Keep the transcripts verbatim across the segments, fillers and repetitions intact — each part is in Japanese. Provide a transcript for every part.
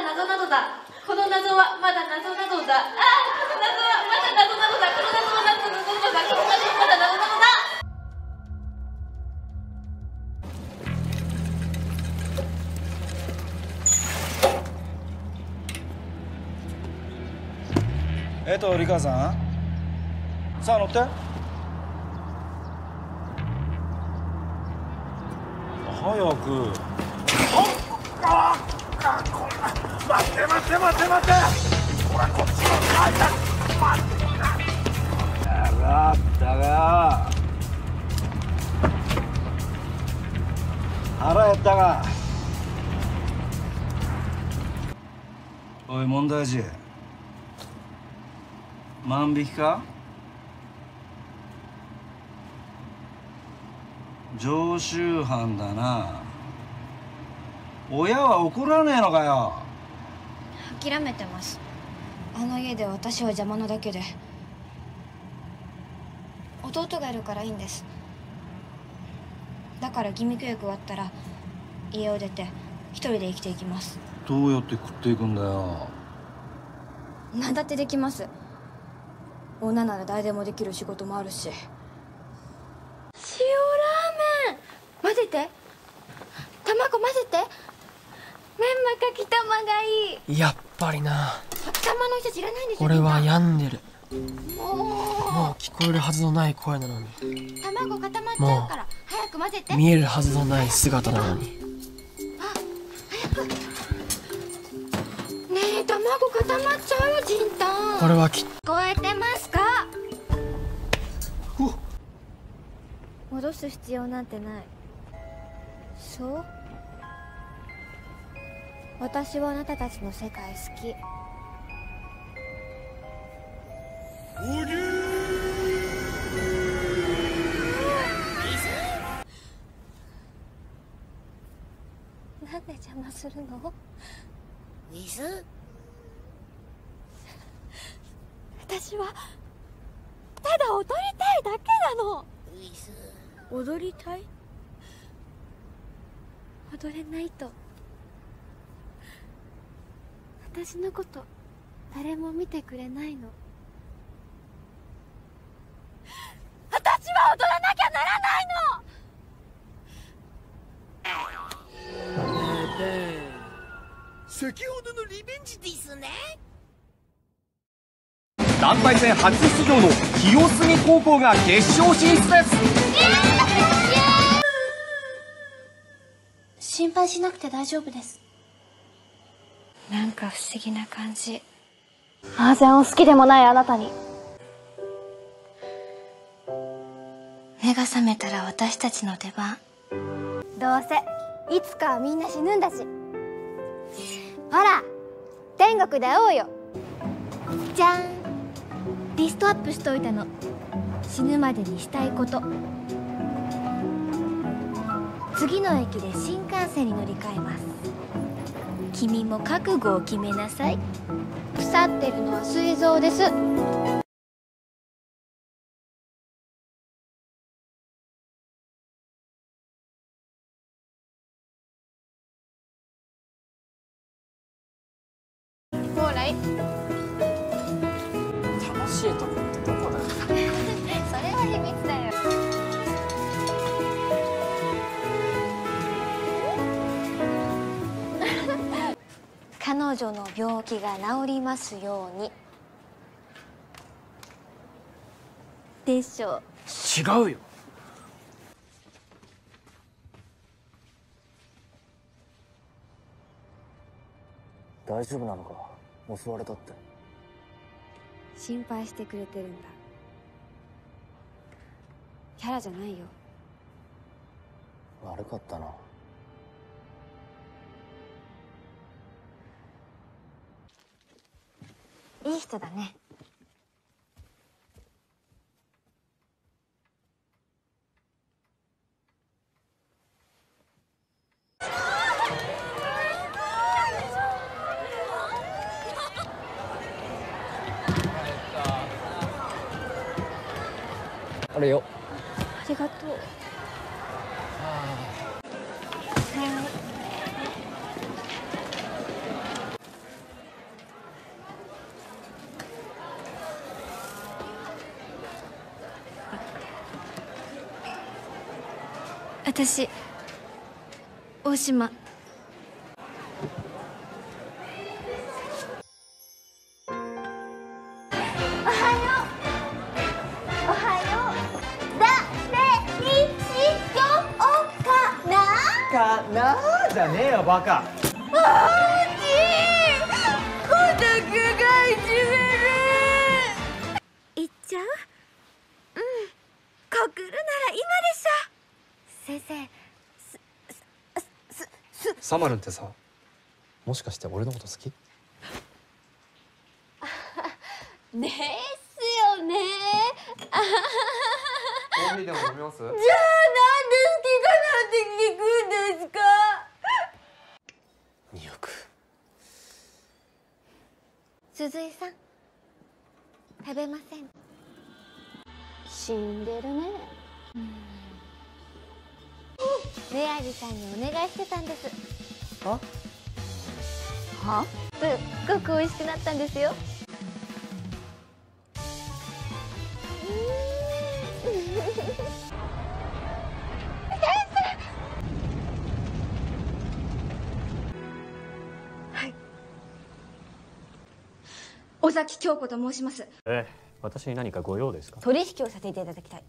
謎なのだ。この謎はまだ謎なのだ。ああ、この謎はまだ謎なのだ。この謎は謎なのだ。この謎はまだ謎なのだ。 えっと、リカさん。さあ、乗って。早く。あっ、待って待って待って待って。ほら、こっちの階段。待ってみな。だが、だが。腹減ったが。おい、問題児。万引きか？常習犯だな。親は怒らねえのかよ。 諦めてます。あの家で私は邪魔なだけで。弟がいるからいいんです。だから義務教育終わったら家を出て一人で生きていきます。 どうやって食っていくんだよ。 何だってできます。女なら誰でもできる仕事もあるし。塩ラーメン混ぜて、卵混ぜて、メンマかきたまがいい。 やっぱりな。 玉の人知らないんでしょ。 俺は病んでる。 もうもう聞こえるはずのない声なのに、 卵固まっちゃうから早く混ぜて。 見えるはずのない姿なのに。 あ、早く。ねえ、卵固まっちゃうよ、ジンタン。 これはきっ聞こえてますか？戻す必要なんてない。そう？私はあなたたちの世界好き。なんで邪魔するの？ 水？ 私はただ踊りたいだけなの。踊りたい？踊れないと私のこと誰も見てくれないの。私は踊らなきゃならないの。 先ほどのリベンジですね。 団体戦初出場の清澄高校が決勝進出です。 心配しなくて大丈夫です。なんか不思議な感じ。麻雀を好きでもないあなたに。目が覚めたら私たちの出番。どうせいつかはみんな死ぬんだし。ほら、天国で会おうよ。じゃん、リストアップしといたの。死ぬまでにしたいこと。次の駅で新幹線に乗り換えます。君も覚悟を決めなさい。腐ってるのは膵臓です。ほらい。 楽しいとこってどこだよ。 それは秘密だよ。彼女の病気が治りますように。でしょう。 違うよ。 大丈夫なのか？襲われたって。 心配してくれてるんだ。キャラじゃないよ。 悪かったな。 いい人だね。 あれよ。 ありがとう。はい。 私大島。おはようおはよう。だれにしようかなかなーじゃねえよバカ。 あーちーコタクがいじめる。行っちゃう？うん、告るなら今でしょ。先生、す、す、す、 サマルンってさ、もしかして俺のこと好き？ ですよね。 コーヒーでも飲みます？ じゃあなんで好きかなんて聞くんですか？ におく。 鈴井さん、食べません。死んでるね。メアリさんにお願いしてたんです。は？は？すっごく美味しくなったんですよ。尾崎京子と申します。 ええ、私に何かご用ですか？ 取引をさせていただきたい。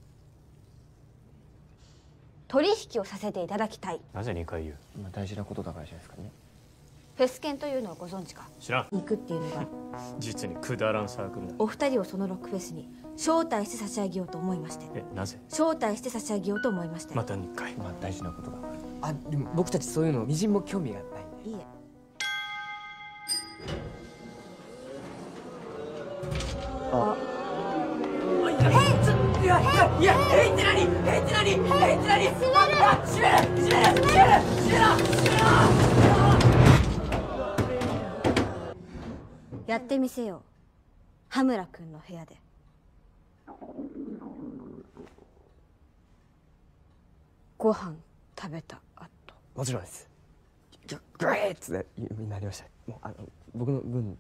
取引をさせていただきたい。 なぜにかい言う？ まあ大事なことだからじゃないですかね。 フェス券というのをご存知か？ 知らん。 行くっていうのが実にくだらんサークルだ。 お二人をそのロックフェスに招待して差し上げようと思いまして。 え、なぜ？ 招待して差し上げようと思いまして。 またにかい。 まあ大事なことだから。 あ、でも僕たちそういうのみじんも興味がないんで。 いいえ。 あ。いやいやいや、えいって何？えいって何？えいって何？閉める！閉める！閉める！閉める！閉めろ！ やってみせよう。羽村くんの部屋で。ご飯食べた後。 もちろんです。グレーッツで有名になりました。もうあの僕の分。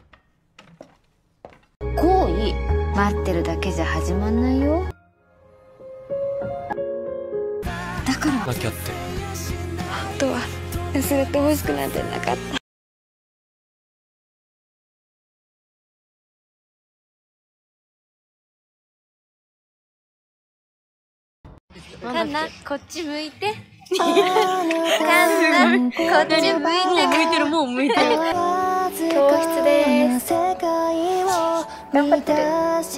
行為待ってるだけじゃ始まんないよ。だからなきゃって。 本当は忘れてほしくなんてなかった。カンナ、こっち向いて。カンナ、こっち向いて。もう向いてる、もう向いてる。教室です。頑張ってる。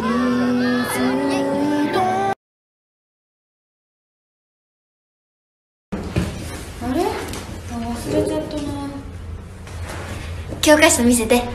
あれ？忘れちゃったな。教科書見せて。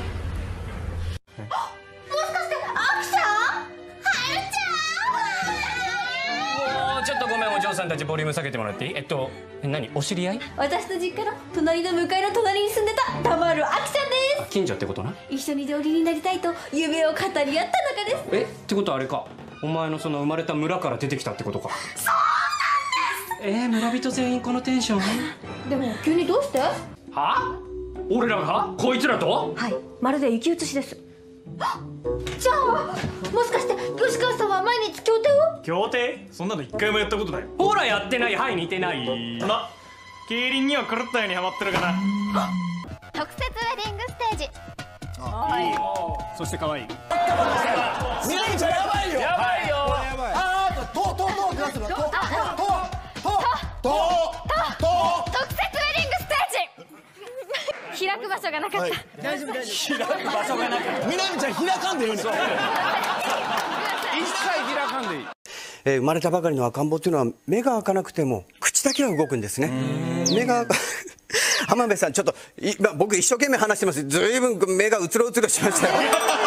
ちょっとごめん、お嬢さんたちボリューム下げてもらっていい？えっと何、お知り合い？ 私と実家の隣の向かいの隣に住んでた田丸あきちゃんです。 近所ってことな。 一緒に料理になりたいと夢を語り合った仲です。 えってことはあれか、お前のその生まれた村から出てきたってことか。そうなんです。えー、村人全員このテンション？ でも急にどうして？ は？俺らがこいつらと？ はい、まるで生き写しです。じゃあもしかして吉川さんは毎日協定を？ 協定？そんなの一回もやったことない。 ほらやってない。はい、似てない。 な、競輪には狂ったようにハマってるかな。 特設ウェディングステージ。 あ、いい。そして可愛い。 みなみちゃんやばいよ。 やばいよ。 やばい。ああ、とととってなってる。とととととと特設ウェディングステージ。開く場所がなかった。 大丈夫大丈夫。開く場所がなかった。みなみちゃん開かんでよね。一切開かんでいい。 えー、生まれたばかりの赤ん坊っていうのは目が開かなくても口だけは動くんですね。目が浜辺さん、ちょっと今僕一生懸命話してます。ずいぶん目がうつろうつろしましたよ。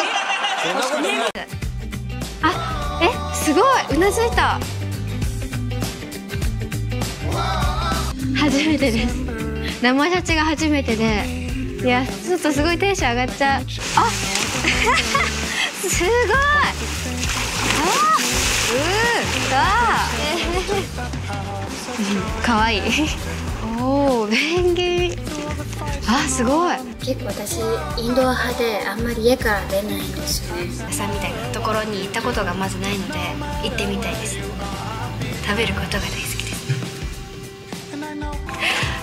あ、え、すごい、うなずいた。初めてです。生シャチが初めてで、いや、ちょっとすごいテンション上がっちゃう。あすごい。あうーあーかわいい。おお、ペンギン。あ、すごい。 結構私インドア派であんまり家から出ないんですよね。 朝みたいなところに行ったことがまずないので行ってみたいです。食べることが大好きです。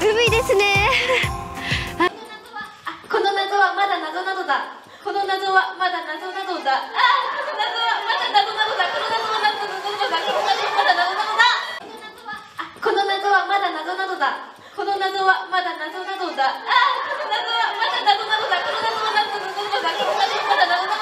海ですね。 この謎はまだ謎なのだ。この謎はまだ謎なのだ。ああ、この謎はまだ謎なのだ。この謎は謎なのだ。この謎はまだ謎なのだ。この謎はまだ謎なのだ。この謎はまだ謎なのだ。ああ、この謎はまだ謎なのだ。この謎は謎なのだ。この謎はまだ謎なのだ。